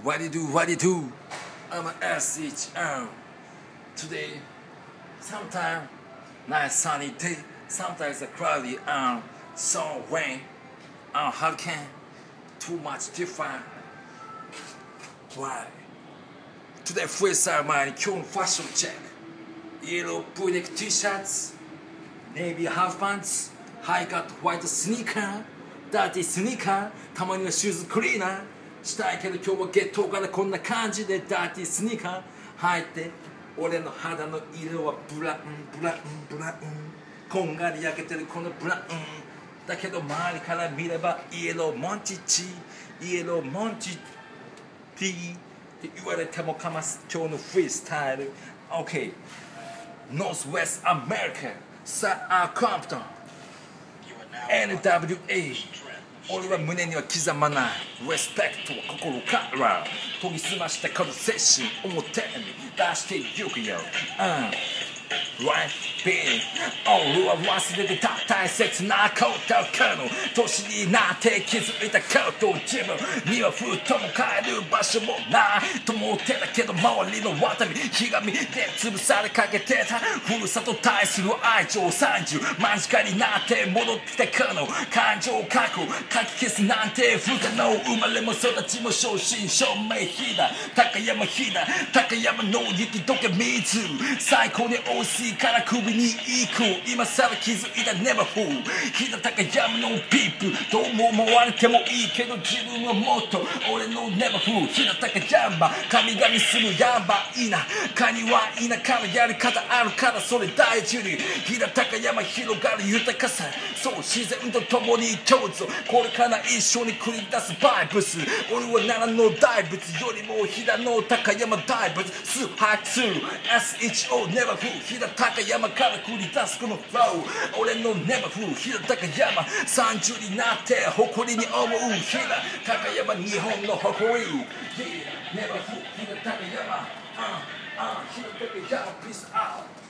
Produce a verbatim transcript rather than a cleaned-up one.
What do you do? What do you do? I'm an S H M. Today, sometimes nice sunny day, sometimes a cloudy and sun rain and hurricane. Too much different. Why? Today freestyle man,今日のファッションチェック。イエロー V-neck T-shirts, navy half pants, high cut white sneaker, dirty sneaker, たまにはシューズクリーナーしたいけど今日はゲットからこんな感じでダーティースニーカー履いて俺の肌の色はブラウンブラウンブラウンこんがり焼けてるこのブラウンだけど周りから見ればイエローモンチッチイエローモンチティーって言われてもかます今日のフリースタイル OK Northwest America サーコンプトン エヌダブリューエー俺は胸には刻まないリスペクトは心から研ぎ澄ましたこの精神表に出してゆくよ、うんRight, being 俺は忘れてた大切なことかの年になって気づいたこと自分にはふとも帰る場所もないと思ってたけど周りの渡りひがみで潰されかけてたふるさと対する愛情さんじゅう間近になって戻ってきたこの感情覚書き消すなんて不可能生まれも育ちも正真正銘飛騨高山飛騨高山の雪解け水最高に美味しいから首に行く今さら気づいた Never fool 飛騨高山のピープどうも思われてもいいけど自分はもっと俺の Never fool 飛騨高山神々するやばいなカニは田舎のやり方あるからそれ大事に飛騨高山広がる豊かさそう自然と共に共存これから一緒に繰り出すバイブス俺は奈良の大仏よりも飛騨の高山大仏崇拝する エスエイチオー Never fool 飛騨高山から繰り出すこのフロー俺の Never fool 飛騨高山さんじゅうになって誇りに思う飛騨高山日本の誇り Yeah, Never fool 飛騨高山、uh, uh, 飛騨高山 Peace out